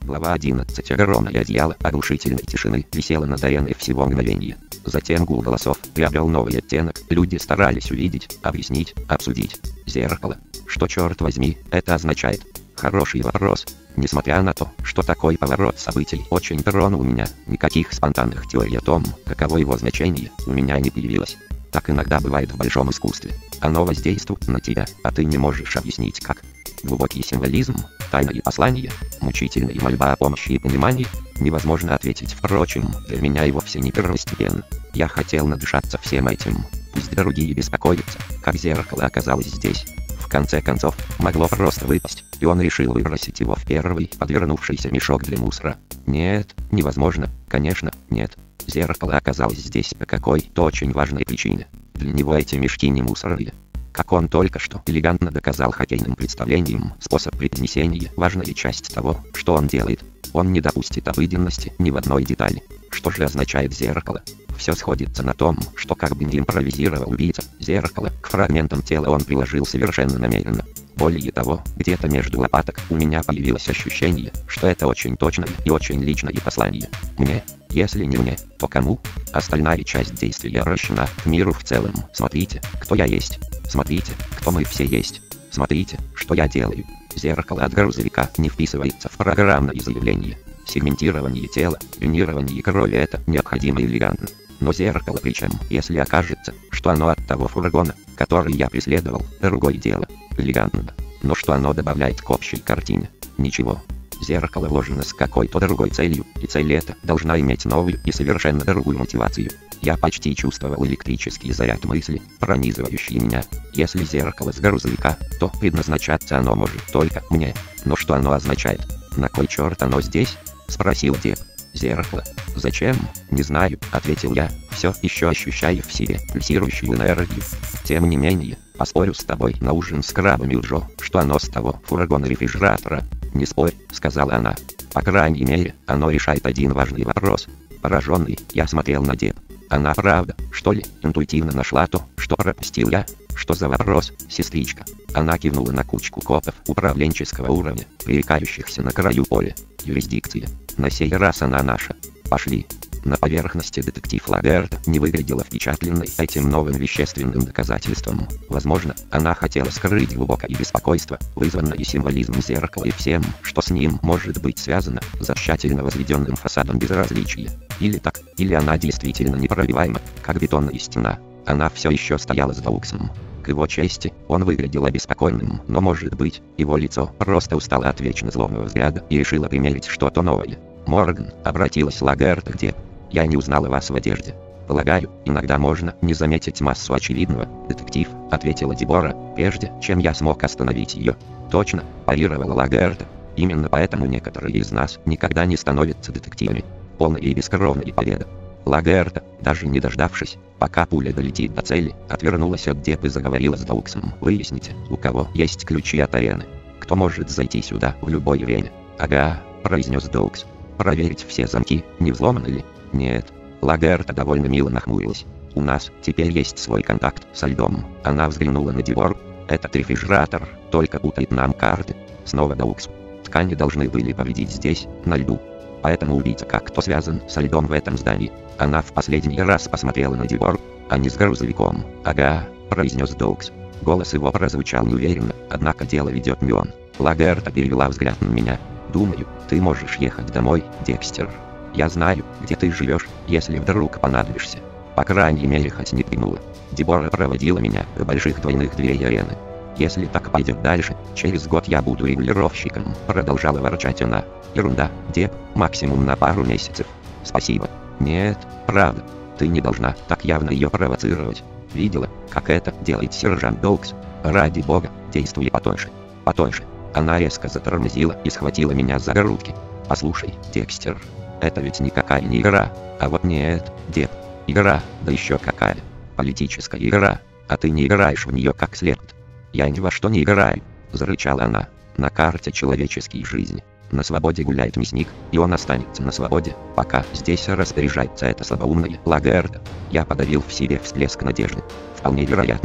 Глава 11. Огромное одеяло оглушительной тишины висело над ареной всего мгновения. Затем гул голосов приобрел новый оттенок. Люди старались увидеть, объяснить, обсудить. Зеркало. Что, черт возьми, это означает? Хороший вопрос. Несмотря на то, что такой поворот событий очень тронул меня, никаких спонтанных теорий о том, каково его значение, у меня не появилось. Так иногда бывает в большом искусстве. Оно воздействует на тебя, а ты не можешь объяснить как. Глубокий символизм, тайное послание, мучительная мольба о помощи и понимании, невозможно ответить. Впрочем, для меня и вовсе не первостепенно. Я хотел надышаться всем этим. Пусть другие беспокоятся, как зеркало оказалось здесь. В конце концов, могло просто выпасть, и он решил выбросить его в первый подвернувшийся мешок для мусора. Нет, невозможно, конечно, нет. Зеркало оказалось здесь по какой-то очень важной причине. Для него эти мешки не мусорные. Как он только что элегантно доказал хоккейным представлением, способ преподнесения – важная часть того, что он делает. Он не допустит обыденности ни в одной детали. Что же означает зеркало? Все сходится на том, что как бы ни импровизировал убийца, зеркало к фрагментам тела он приложил совершенно намеренно. Более того, где-то между лопаток у меня появилось ощущение, что это очень точное и очень личное послание. Мне? Если не мне, то кому? Остальная часть действия обращена к миру в целом. Смотрите, кто я есть. Смотрите, кто мы все есть. Смотрите, что я делаю. Зеркало от грузовика не вписывается в программное заявление. Сегментирование тела, юнирование крови — это необходимо и элегантно. Но зеркало причем, если окажется, что оно от того фургона, который я преследовал, другое дело. Элегантно. Но что оно добавляет к общей картине? Ничего. Зеркало вложено с какой-то другой целью, и цель эта должна иметь новую и совершенно другую мотивацию. Я почти чувствовал электрический заряд мысли, пронизывающий меня. Если зеркало с грузовика, то предназначаться оно может только мне. Но что оно означает? На кой черт оно здесь? Спросил Деп. Зеркало. Зачем? Не знаю, ответил я, все еще ощущая в себе пульсирующую энергию. Тем не менее, поспорю с тобой на ужин с крабами Джо, что оно с того фургона-рефрижератора. Не спорь, сказала она. По крайней мере, оно решает один важный вопрос. Пораженный, я смотрел на Деп. Она правда, что ли, интуитивно нашла то, что пропустил я? Что за вопрос, сестричка? Она кивнула на кучку копов управленческого уровня, пререкающихся на краю поля. Юрисдикция. На сей раз она наша. Пошли. На поверхности детектив Лагерта не выглядела впечатленной этим новым вещественным доказательством. Возможно, она хотела скрыть глубокое беспокойство, вызванное символизмом зеркала и всем, что с ним может быть связано, за тщательно возведенным фасадом безразличия. Или так, или она действительно непробиваема, как бетонная стена. Она все еще стояла с Доуксом. К его чести, он выглядел обеспокоенным, но, может быть, его лицо просто устало от вечно злобного взгляда и решило примерить что-то новое. «Морган», — обратилась Лагерта к Деп. «Я не узнала вас в одежде. Полагаю, иногда можно не заметить массу очевидного, детектив», — ответила Дебора, прежде чем я смог остановить ее. «Точно», — парировала Лагерта. «Именно поэтому некоторые из нас никогда не становятся детективами. Полная и бескровная победа». Лагерта, даже не дождавшись, пока пуля долетит до цели, отвернулась от Деп и заговорила с Доуксом. «Выясните, у кого есть ключи от арены. Кто может зайти сюда в любое время?» «Ага», — произнес Доукс. «Проверить все замки, не взломаны ли?» «Нет». Лагерта довольно мило нахмурилась. «У нас теперь есть свой контакт со льдом». Она взглянула на Дебору. «Этот рефрижератор только путает нам карты». Снова Доукс. «Ткани должны были повредить здесь, на льду. Поэтому убийца как-то связан со льдом в этом здании». Она в последний раз посмотрела на Дебору, а не с грузовиком. «Ага», — произнес Доукс. Голос его прозвучал неуверенно, однако дело ведет не он. Лагерта перевела взгляд на меня. «Думаю, ты можешь ехать домой, Декстер. Я знаю, где ты живешь, если вдруг понадобишься». По крайней мере, хоть не пнула. Дебора проводила меня до больших двойных дверей арены. «Если так пойдет дальше, через год я буду регулировщиком», — продолжала ворчать она. «Ерунда, Деп, максимум на пару месяцев». «Спасибо». «Нет, правда, ты не должна так явно ее провоцировать. Видела, как это делает сержант Доукс? Ради бога, действуй потоньше. Потоньше». Она резко затормозила и схватила меня за грудки. «Послушай, Декстер, это ведь никакая не игра». «А вот нет, Деп, игра, да еще какая. Политическая игра, а ты не играешь в нее как следует». «Я ни во что не играю», — зарычала она. «На карте человеческой жизни. На свободе гуляет мясник, и он останется на свободе, пока здесь распоряжается эта слабоумная Лагерта». Я подавил в себе всплеск надежды. «Вполне вероятно.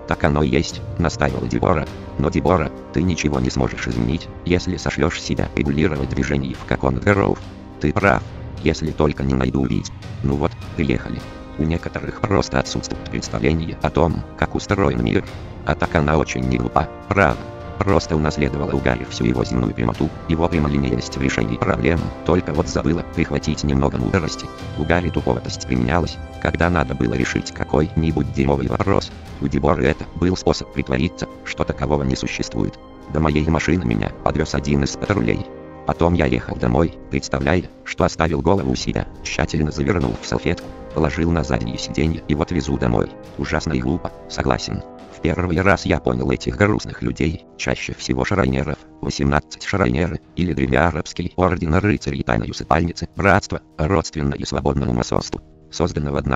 Так оно и есть, настаивала Дебора. Но, Дебора, ты ничего не сможешь изменить, если сошлешь себя регулировать движение в Кокон Гроув. Ты прав, если только не найду убийц. Ну вот, приехали. У некоторых просто отсутствует представление о том, как устроен мир. А так она очень не глупа, правда. Просто унаследовала у Гарри всю его земную прямоту, его прямолинейность в решении проблем, только вот забыла прихватить немного мудрости. У Гарри туповатость применялась, когда надо было решить какой-нибудь дерьмовый вопрос. У Деборы это был способ притвориться, что такового не существует. До моей машины меня подвез один из патрулей. Потом я ехал домой, представляя, что оставил голову у себя, тщательно завернул в салфетку, положил на заднее сиденье и вот везу домой. Ужасно и глупо, согласен. В первый раз я понял этих грустных людей, чаще всего шрайнеров, 18 шрайнеры, или древнеарабский орден рыцарей тайной усыпальницы, братство, родственное свободному масонству, созданного в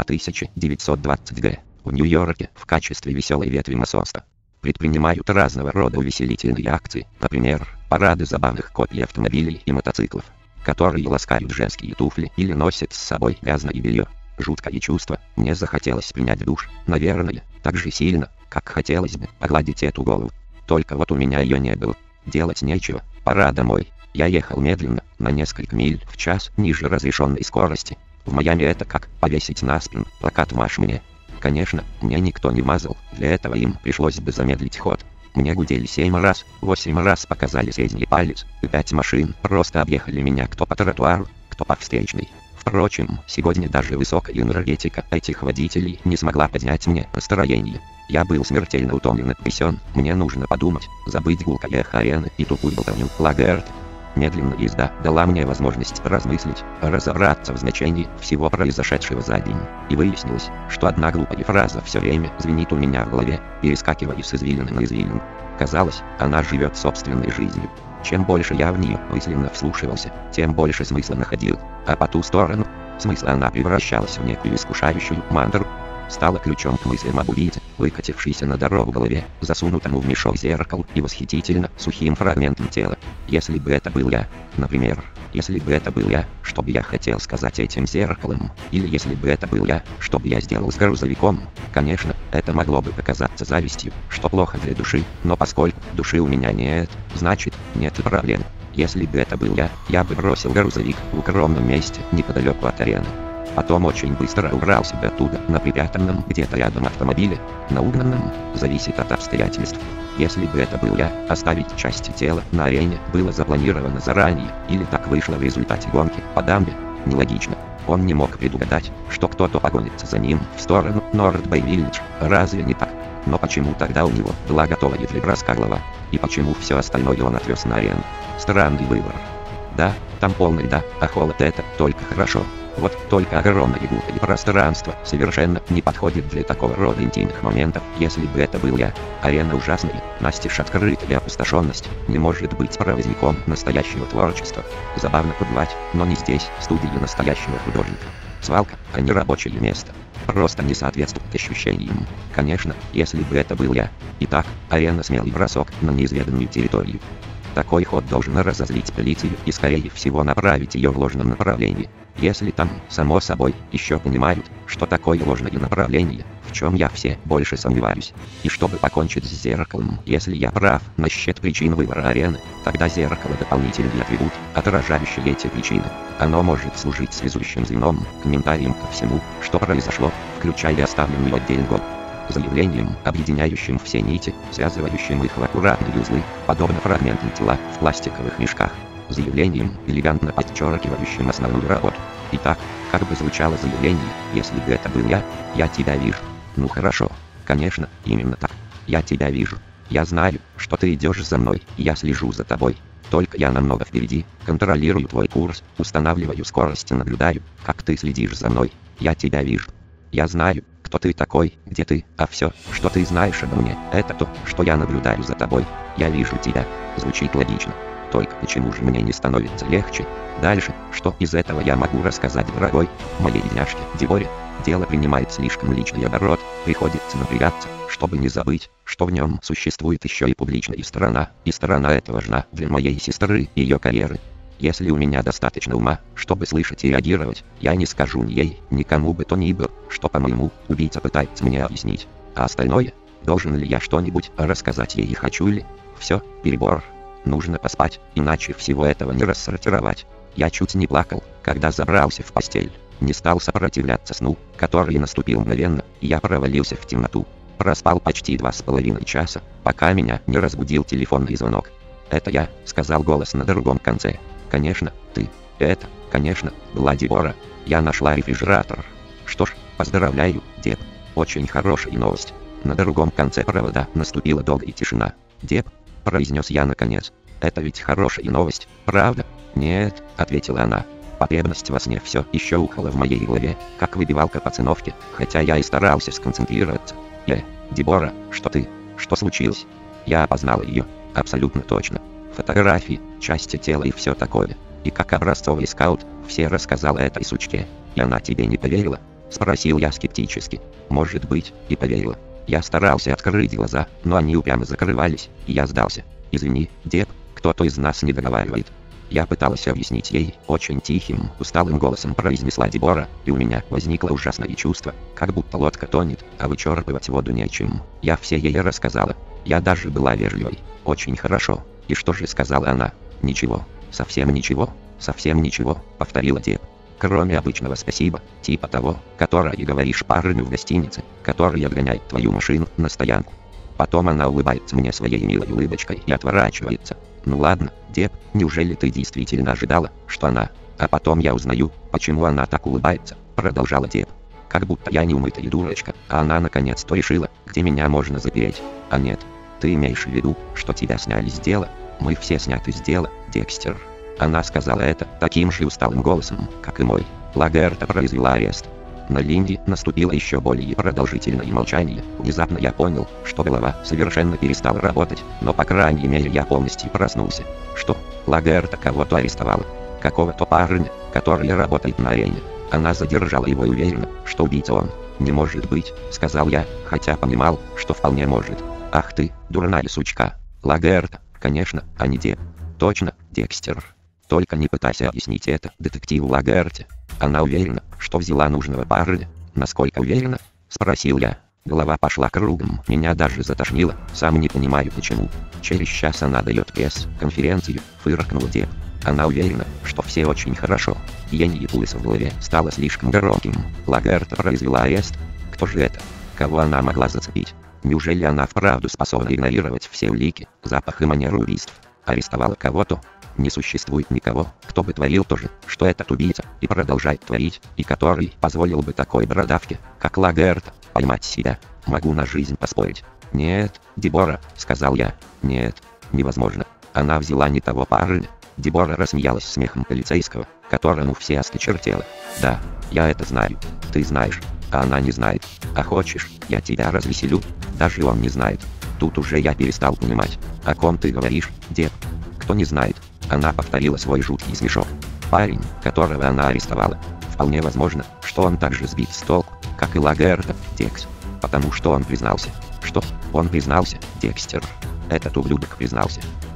1920 г. в Нью-Йорке в качестве веселой ветви масонства. Предпринимают разного рода увеселительные акции, например, парады забавных копий автомобилей и мотоциклов, которые ласкают женские туфли или носят с собой грязное белье. Жуткое чувство, мне захотелось принять душ, наверное, так же сильно, как хотелось бы погладить эту голову. Только вот у меня ее не было. Делать нечего, пора домой. Я ехал медленно, на несколько миль в час ниже разрешенной скорости. В Майами это как повесить на спину плакат «Маш мне». Конечно, мне никто не мазал, для этого им пришлось бы замедлить ход. Мне гудели 7 раз, 8 раз показали средний палец, и 5 машин просто объехали меня кто по тротуару, кто по встречной. Впрочем, сегодня даже высокая энергетика этих водителей не смогла поднять мне настроение. Я был смертельно утомлен и потрясен, мне нужно подумать, забыть гулкое эхо арены и тупую болтовню Лагерт. Медленная езда дала мне возможность размыслить, разобраться в значении всего произошедшего за день. И выяснилось, что одна глупая фраза все время звенит у меня в голове, перескакивая с извилины на извилину. Казалось, она живет собственной жизнью. Чем больше я в нее мысленно вслушивался, тем больше смысла находил. А по ту сторону смысла она превращалась в некую искушающую мантру. Стала ключом к мыслям об убийце, выкатившейся на дорогу в голове, засунутому в мешок зеркал и восхитительно сухим фрагментом тела. Если бы это был я, например, если бы это был я, что бы я хотел сказать этим зеркалом, или если бы это был я, что бы я сделал с грузовиком, конечно, это могло бы показаться завистью, что плохо для души, но поскольку души у меня нет, значит, нет проблем. Если бы это был я бы бросил грузовик в укромном месте неподалеку от арены. Потом очень быстро убрал себя оттуда на припрятанном где-то рядом автомобиле, на угнанном, зависит от обстоятельств. Если бы это был я, оставить части тела на арене было запланировано заранее, или так вышло в результате гонки по дамбе, нелогично. Он не мог предугадать, что кто-то погонится за ним в сторону Норд-Бэй-Виллидж, разве не так? Но почему тогда у него была готова для броска голова, и почему все остальное он отвез на арену? Странный выбор. Да, там полный льда, а холод это только хорошо. Вот только огромное гулкое пространство совершенно не подходит для такого рода интимных моментов. Если бы это был я, арена ужасная, настежь открытая опустошенность, не может быть проводником настоящего творчества. Забавно побывать, но не здесь, студии настоящего художника. Свалка, а не рабочее место. Просто не соответствует ощущениям. Конечно, если бы это был я. Итак, арена — смелый бросок на неизведанную территорию. Такой ход должен разозлить полицию и скорее всего направить ее в ложном направлении. Если там, само собой, еще понимают, что такое ложное направление, в чем я все больше сомневаюсь. И чтобы покончить с зеркалом, если я прав насчет причин выбора арены, тогда зеркало — дополнительный атрибут, отражающий эти причины. Оно может служить связующим звеном, комментарием ко всему, что произошло, включая оставленную отдельно год. Заявлением, объединяющим все нити, связывающим их в аккуратные узлы, подобно фрагментам тела в пластиковых мешках. Заявлением, элегантно подчеркивающим основную работу. Итак, как бы звучало заявление, если бы это был я тебя вижу. Ну хорошо, конечно, именно так. Я тебя вижу. Я знаю, что ты идешь за мной, и я слежу за тобой. Только я намного впереди, контролирую твой курс, устанавливаю скорость и наблюдаю, как ты следишь за мной. Я тебя вижу. Я знаю, кто ты такой, где ты, а все, что ты знаешь обо мне, это то, что я наблюдаю за тобой. Я вижу тебя. Звучит логично. Только почему же мне не становится легче? Дальше, что из этого я могу рассказать дорогой моей бедняжке Деборе? Дело принимает слишком личный оборот, приходится напрягаться, чтобы не забыть, что в нем существует еще и публичная сторона, и сторона эта важна для моей сестры и ее карьеры. Если у меня достаточно ума, чтобы слышать и реагировать, я не скажу ни ей, никому бы то ни было, что, по-моему, убийца пытается мне объяснить. А остальное? Должен ли я что-нибудь рассказать ей и хочу ли? Все, перебор. Нужно поспать, иначе всего этого не рассортировать. Я чуть не плакал, когда забрался в постель. Не стал сопротивляться сну, который наступил мгновенно, и я провалился в темноту. Проспал почти 2,5 часа, пока меня не разбудил телефонный звонок. «Это я», — сказал голос на другом конце. «Конечно, ты. Это, конечно, была Дебора. Я нашла рефрижератор». «Что ж, поздравляю, Деб. Очень хорошая новость». На другом конце провода наступила долгая тишина. «Деб», — произнес я наконец. «Это ведь хорошая новость, правда?» «Нет», — ответила она. Потребность во сне все еще ухала в моей голове, как выбивалка по циновке, хотя я и старался сконцентрироваться. Дебора, что ты? Что случилось?» Я опознала ее, абсолютно точно. Фотографии, части тела и все такое. И как образцовый скаут, все рассказала этой сучке. «И она тебе не поверила?» — спросил я скептически. «Может быть, и поверила». Я старался открыть глаза, но они упрямо закрывались, и я сдался. «Извини, Деб, кто-то из нас не договаривает». Я пыталась объяснить ей, очень тихим, усталым голосом произнесла Дебора, и у меня возникло ужасное чувство, как будто лодка тонет, а вычерпывать воду нечем. Я все ей рассказала. Я даже была вежливой. «Очень хорошо. И что же сказала она?» «Ничего. Совсем ничего. Совсем ничего», — повторила Деб. «Кроме обычного спасибо, типа того, которое говоришь парню в гостинице, который отгоняет твою машину на стоянку». Потом она улыбается мне своей милой улыбочкой и отворачивается. «Ну ладно, Деб, неужели ты действительно ожидала, что она...» «А потом я узнаю, почему она так улыбается», — продолжала Деб. «Как будто я не умытая дурочка, а она наконец-то решила, где меня можно запереть. А нет, ты имеешь в виду, что тебя сняли с дела? Мы все сняты с дела, Декстер». Она сказала это таким же усталым голосом, как и мой. Лагерта произвела арест. На Линде наступило еще более продолжительное молчание. Внезапно я понял, что голова совершенно перестала работать, но по крайней мере я полностью проснулся. «Что? Лагерта кого-то арестовала? Какого-то парня, который работает на арене?» Она задержала его и уверена, что убийца он. «Не может быть», — сказал я, хотя понимал, что вполне может. «Ах ты, дурная сучка. Лагерта, конечно, а не Деб». «Точно, Декстер. Только не пытайся объяснить это детективу Лагерте. Она уверена, что взяла нужного парня». «Насколько уверена?» — спросил я. Голова пошла кругом, меня даже затошнило, сам не понимаю почему. «Через час она дает пресс-конференцию», — фыркнула Деб. «Она уверена, что все очень хорошо». Биение пульса в голове стало слишком громким. Лагерта произвела арест. Кто же это? Кого она могла зацепить? Неужели она вправду способна игнорировать все улики, запах и манеру убийств? Арестовала кого-то? Не существует никого, кто бы творил то же, что этот убийца, и продолжает творить, и который позволил бы такой бородавке, как Лагерта, поймать себя. Могу на жизнь поспорить. «Нет, Дебора», — сказал я. «Нет, невозможно. Она взяла не того парня». Дебора рассмеялась смехом полицейского, которому все осточертело. «Да, я это знаю. Ты знаешь, а она не знает. А хочешь, я тебя развеселю?» Даже он не знает. Тут уже я перестал понимать, о ком ты говоришь, Деб. «Кто не знает?» Она повторила свой жуткий смешок. «Парень, которого она арестовала. Вполне возможно, что он так же сбит с толку, как и Лагерта, Декс. Потому что он признался». «Что? Он признался, Декстер?» «Этот ублюдок признался.